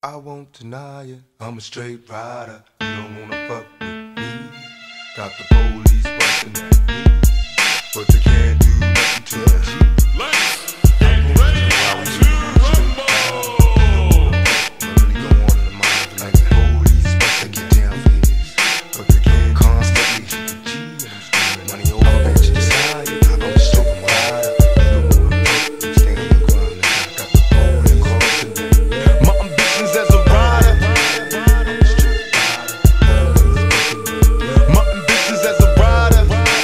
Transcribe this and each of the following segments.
I won't deny it, I'm a straight rider. You don't wanna fuck with me. Got the police bustin' at me, but they can't do nothing to me. Let's get ready to rumble. Really go on in the mind like the police bustin' get down for this, but they can't constantly G and I'm screaming money over bitches. I'm a straight rider. You don't wanna fuck with me, stay on the ground. Got the police bustin' at me. My ambitions as a rider. My ambitions as a rider.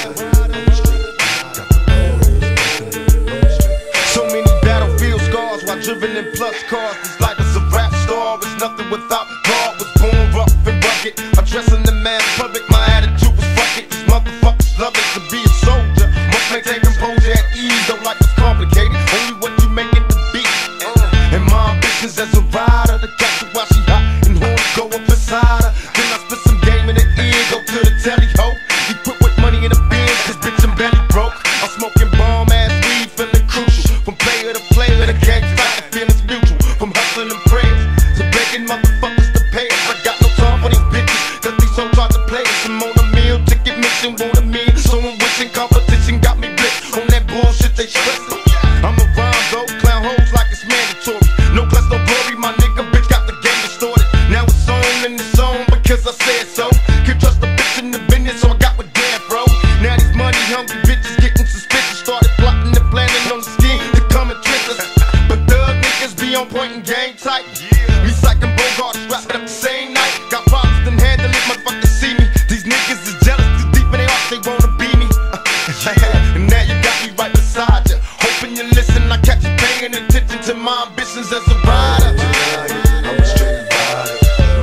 So many battlefield scars while driven in plus cars. This life is a rap star, it's nothing without God. Was born rough and rugged. I dress in the mass public, my attitude was fuck it. These motherfuckers love it to be a soldier. Must maintain composure at ease, don't like it's complicated. Only what you make it to be. And my ambitions as a rider, to catch her while she hot and horns go up inside her. Then I spit some game in the ear, go to the telly ho. Equipped with money in the bin, cause bitch I'm belly broke. I'm smoking bomb ass weed, feeling crucial. From player to player, the gang fight, the feeling's mutual. From hustling and prayers to begging motherfuckers to pay us. I got no time for these bitches, cause these hoes try to play us. I'm on a meal, ticket mission, want a meal. So I'm wishing competition got me blitzed on that bullshit they stressing. I'm a rhyme though, clown hoes like it's mandatory. No class, no glory, my nigga, bitch got the game distorted. Now it's on and it's on because I said so. Can't trust a bitch in the business, so I got with damn bro. Now these money hungry bitches getting suspicious. Started plotting and planning on the scheme to come and trick us. But thug niggas be on point and game tight. Me psyching Bogart, strapped up the same night. Got problems, then handle it, motherfuckers see me. These niggas is jealous, too deep in their hearts, they wanna be me. And now you got me right beside you. Hoping you listen, I catch you paying attention to my ambitions as a rider. I'm a straight rider.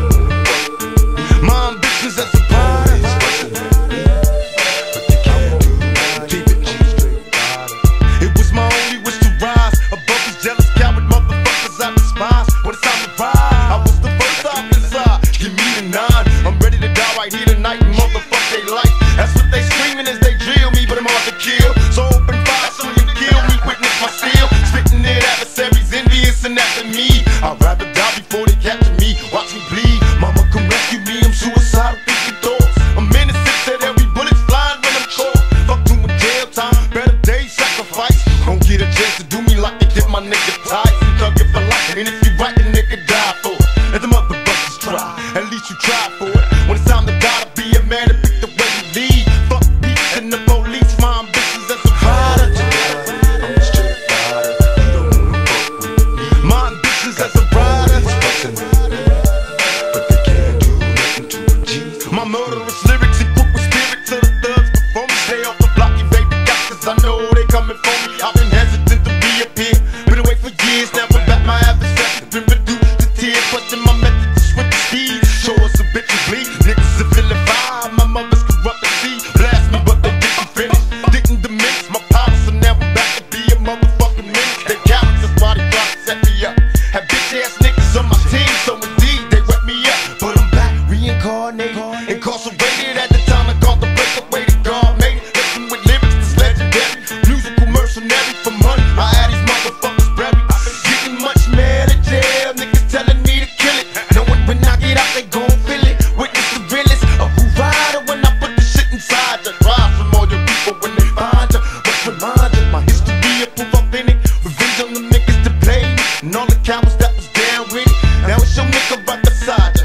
My ambitions as a rider. But they can't do nothing. It was my only wish to rise above these jealous coward motherfuckers I despise. When it's time to ride, I was the first off inside. Give me the 9. I'm ready to die right here tonight and motherfuck they life. That's what they screaming as they drill me, but I'm hard to kill. So open fire so you kill me, witness my steel. Spitting it adversaries, envious and after me. I'd rather die before they capture me. Watch me bleed, mama come rescue me. I'm suicidal, thinking thoughts. I'm innocent, said every bullet's flying when I'm caught. Fuck doing jail time, better days sacrifice. Don't get a chance to do me like they did my nigga Tyson. Thug it for life, and if you right, the nigga die for it. Let the motherfuckers try, at least you try for it. When it's time to die, to be a man and pick the way you lead. Fuck peace and the police, my ambitions as a rider. I'm a straight rider, you don't wanna fuck with me. My ambitions as a rider, but they can't do nothing to a G. My murderous lyrics equipped with spirit to the thugs before me. Stay off the block, you baby got, cause I know they coming for me. I've been hesitant to reappear, been away for years. Now I'm back, my adversaries been reduced to tears. Questing my method to switch the speed. Show us some bitches bleed, niggas are feeling fine. My mother's corrupt and see, blast me but they didn't finish. Didn't diminish my power, so now I'm back to be a motherfucking menace. They cowards, that's why they try to set me up. Had bitch ass niggas on my team, so indeed they wet me up. But I'm back, reincarnated, incarcerated. At the time I called the breakaway to God made it. Listen with lyrics that's legendary, musical mercenary for money. I had these motherfuckers buried, getting much mad at jail. Niggas telling me to kill it, knowing when I get out they gon' feel it. Witness the realest of who rider when I put the shit inside you. Drive from all your people when they find you, but remind you my history will prove authentic. Revenge on the niggas to play me, and all the cowards that was down with it. Now it's your nigga right beside you.